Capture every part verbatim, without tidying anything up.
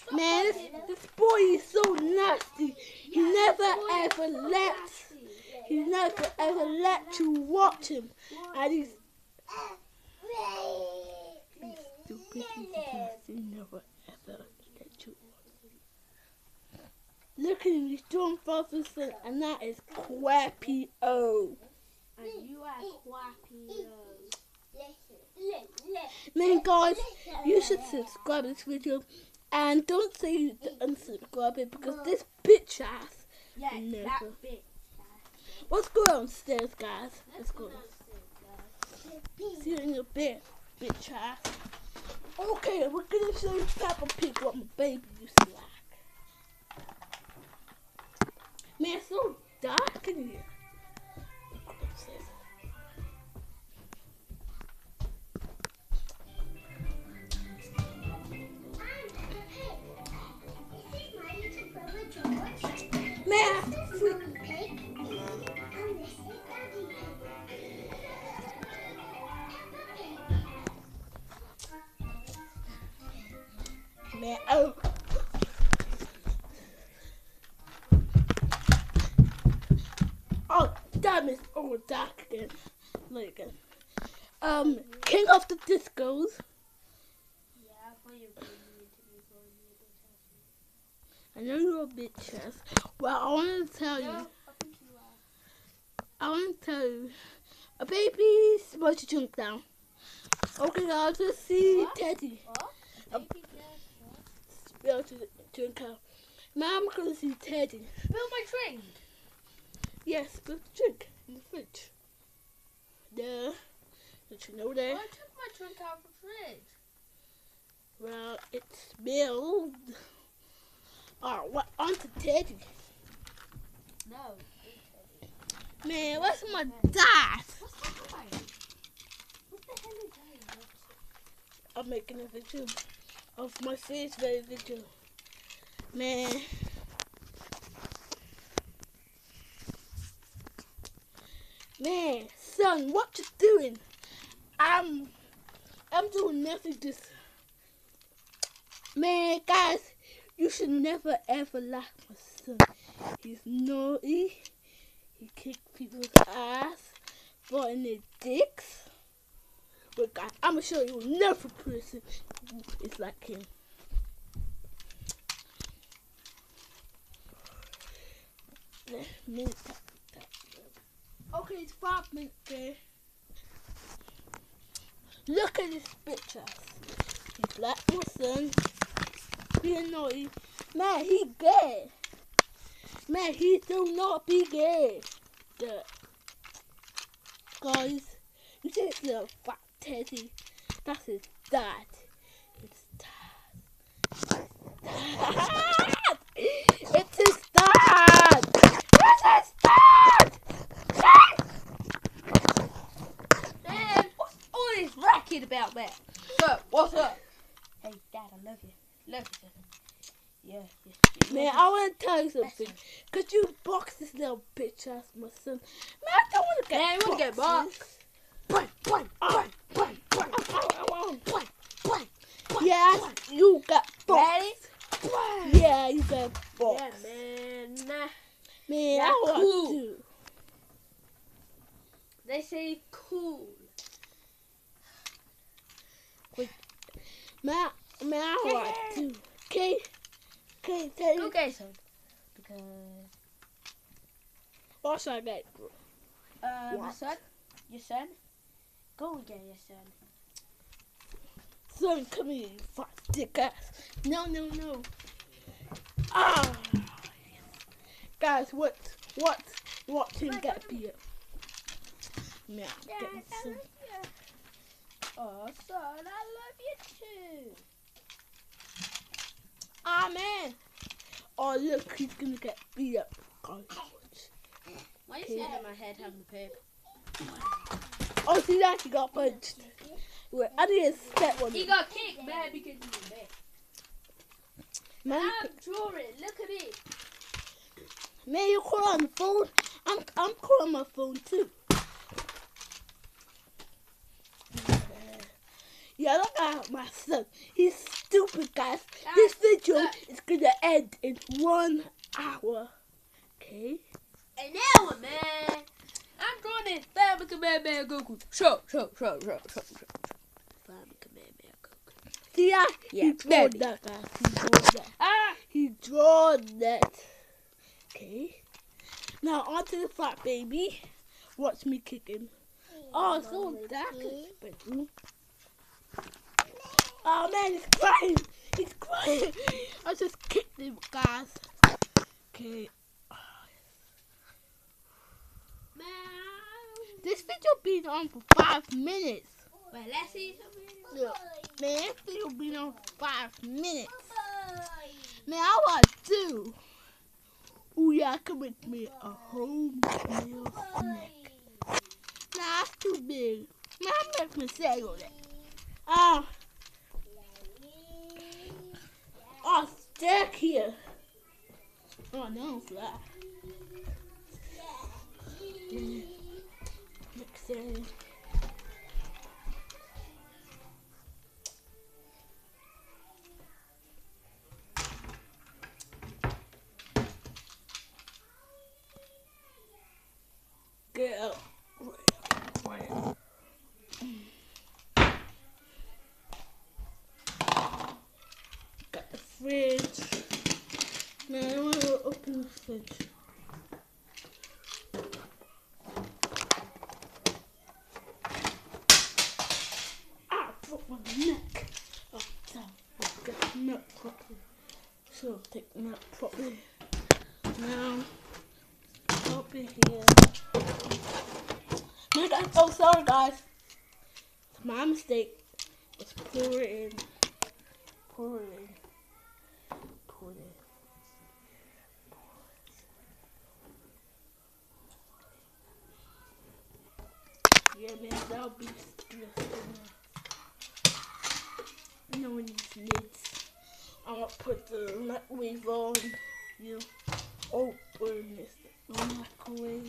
Man, this, this boy is so nasty. He never ever lets, he never ever let you watch him. And he's, he's stupid, he's nasty, he never ever let you watch him. Look at him, he's doing father's son, and that is Quappy O. And you are Quappy O. Man, guys, you should subscribe to this video. And don't say you unsubscribe it because this bitch ass. Yeah, never. that bitch. Let's go downstairs, guys. Let's go. See you in a bit, bitch ass. Okay, we're gonna show you Peppa Pig what my baby used to like. Man, it's so dark in here. Let's go downstairs. Man, man, oh. Oh, damn it. Oh, dark again. Like again. Um, King of the Discos. Yeah, I thought you were going to be going to I know you're a bitch ass. Well, I want to tell you. No, I think you are. I want to tell you. A baby supposed to jump down. Okay, I'll just see What? Teddy. What? A Baby just what? supposed to jump out. Now I'm going to see Teddy. Fill my drink. Yes, but drink in the fridge. There. Did you know I that? took my drink out of the fridge. Well, it smelled. Alright, what? On to Teddy. No. Man, where's my dad? What's that like? What the hell is that? I'm making a video of my face very video. Man. Man, son, what you doing? I'm I'm doing nothing this. Man, guys, you should never ever like my son. He's naughty. He kicks people's ass, biting their dicks. But guys, I'm gonna show you another person who is like him. Minutes. Okay, it's five minutes there. Look at this bitch ass. He black my son. He naughty. Man, he gay. Man, he do not be gay. The guys, you see this little fat Teddy? That's his dad. His dad. It's his dad. It's his dad. Man, what's all this racket about that? So, what's up? Hey, Dad, I love you. Love you, son. Yeah, yeah. yeah. Man, I want to tell you something. Could you box this little bitch ass, my son? Man, I don't want to get Man, you want to get boxed? Bang, bang, bang, bang, bang, bang, bang, bang. Yes, you got boxed. Ready? Yeah, you got boxed. Yeah, man. Nah. Man, Yeah, I want cool. to. They say cool. Man, man, I want to. Okay? Okay, tell you. Okay, son. Because, What should I get? uh, my What? son, your son, go and get your son. Son, come here, you fat dick ass. No, no, no. Ah. Guys, what, what, what can get beer? Man, I'm getting some. you. Oh, son, I love you too. Ah, man. Oh, look, he's gonna get beat up. Guys, watch. Why are you Okay. sitting on my head having the paper? Oh, see that? He got punched. Wait, I need to step on He him. got kicked, man, because he was there. Man, you I'm drawing. Look at me. Man, you call on the phone? I'm I'm calling my phone too. Yeah, look at my son. He's stupid, guys. He's thinking video is gonna end in one hour. Okay? An hour, man. I'm drawing this Family Command Goku. Show, show, show, show, show, show. Family Command Goku. See that? Yeah, he drawn baby. that, guys. He drawn that. Ah! He drawn that. Okay. Now onto the flat baby. Watch me kick him. Oh, so dark in his bedroom. Oh man, he's crying. He's crying. I just kicked him, guys. Okay. This video been on for five minutes. Well, let's see something. Look, man, this video been on for five minutes. Man, I want to. Oh yeah, I can make me a home meal snack. Nah, that's too big. Man, I'm not gonna say all that. Ah. Oh, stack here. Oh no, fly. Mm. Mix it in. Get out. Got the fridge. Man, I want to open the fridge. Ah, I broke my neck. Oh, damn. I got the nut properly. So I'll take the nut properly. Now, open here. Man, guys, oh, sorry, guys. It's my mistake. Let's pour it in. Pour it in. Pour it in. Yeah, man, that'll be disgusting. No one needs lids. I'm gonna put the microwave on. You open this no microwave.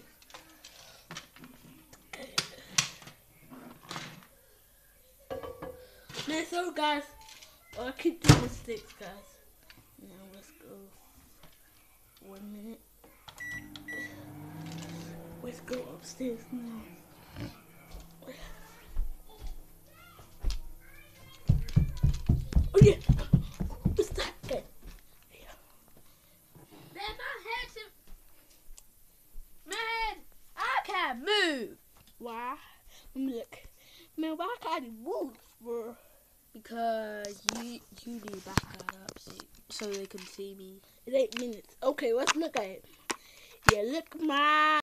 Man, so guys, I keep doing mistakes, guys. Now let's go. One minute. Let's go upstairs now. Oh yeah! What's that? Okay. Yeah. Man, my head's in... Man, I can't move. Why? Let me look. Man, why can't you move, bro? Because you you need to back that up so, so they can see me. It's eight minutes. Okay, let's look at it. Yeah, look, my.